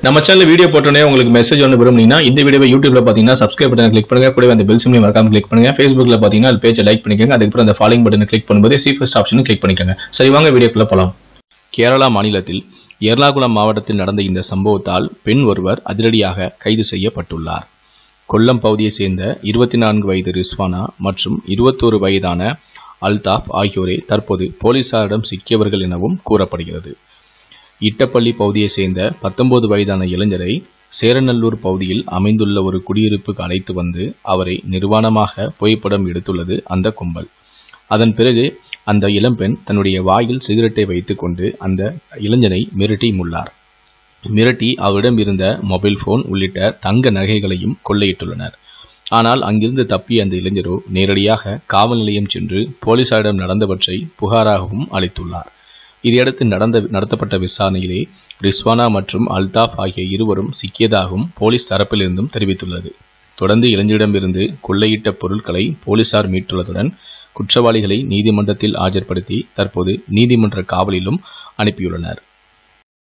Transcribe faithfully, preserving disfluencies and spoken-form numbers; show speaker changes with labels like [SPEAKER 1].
[SPEAKER 1] நம்ம channel video போட்டோனே உங்களுக்கு message ஒன்று விரும்புனீங்கன்னா இந்த வீடியோவை யூடியூப்ல பாத்தீங்கன்னா சப்ஸ்கிரைப் பட்டனை கிளிக் பண்ணுங்க, கூடவே அந்த பெல் சிம்பலையும் மறக்காம கிளிக் பண்ணுங்க. Facebookல பாத்தீங்கன்னா அது பேஜை லைக் பண்ணிக்கோங்க. அதுக்கப்புறம் அந்த ஃபாலோயிங் பட்டனை கிளிக் பண்ணும்போது சி ஃபர்ஸ்ட் ஆப்ஷனும் கிளிக் பண்ணிக்கோங்க. சரி வாங்க வீடியோக்குள்ள போலாம். கேரளா மாநிலத்தில் எர்ணாகுளம் மாவட்டத்தில் நடந்த இந்த சம்பவத்தால் பெண் ஒருவர் அதிரடியாக கைது செய்யப்பட்டுள்ளார். கொல்லம் பகுதியை சேர்ந்த இருபத்தி நான்கு வயது ரிஸ்வானா மற்றும் இருபத்தோரு வயதான அல்தாப் ஆகியோரே தற்போது போலீசாரிடம் சிக்கியவர்கள் எனவும் கூறப்படுகிறது. இட்டப்பள்ளி பகுதியை சேர்ந்த பத்தொன்பது வயதான இளைஞரை சேரநல்லூர் பகுதியில் அமைந்துள்ள ஒரு குடியிருப்புக்கு அழைத்து வந்து அவரை நிர்வாணமாக புகைப்படம் எடுத்துள்ளது அந்த கும்பல். அதன் பிறகு அந்த இளம்பெண் தன்னுடைய வாயில் சிகரெட்டை வைத்து கொண்டு அந்த இளைஞனை மிரட்டி முள்ளார். மிரட்டி அவரிடம் இருந்த மொபைல் போன் உள்ளிட்ட தங்க நகைகளையும் கொள்ளையிட்டுள்ளனர். ஆனால் அங்கிருந்து தப்பிய அந்த இளைஞரோ நேரடியாக காவல் நிலையம் சென்று போலீசாரிடம் நடந்தவற்றை புகாராகவும் அளித்துள்ளார். இதையடுத்து நடந்த நடத்தப்பட்ட விசாரணையிலே ரிஸ்வானா மற்றும் அல்தாப் ஆகிய இருவரும் சிக்கியதாகவும் போலீஸ் தரப்பிலிருந்தும் தெரிவித்துள்ளது. தொடர்ந்து இளைஞரிடமிருந்து கொள்ளையிட்ட பொருட்களை போலீசார் மீட்டுள்ளதுடன் குற்றவாளிகளை நீதிமன்றத்தில் ஆஜர்படுத்தி தற்போது நீதிமன்ற காவலிலும் அனுப்பியுள்ளனர்.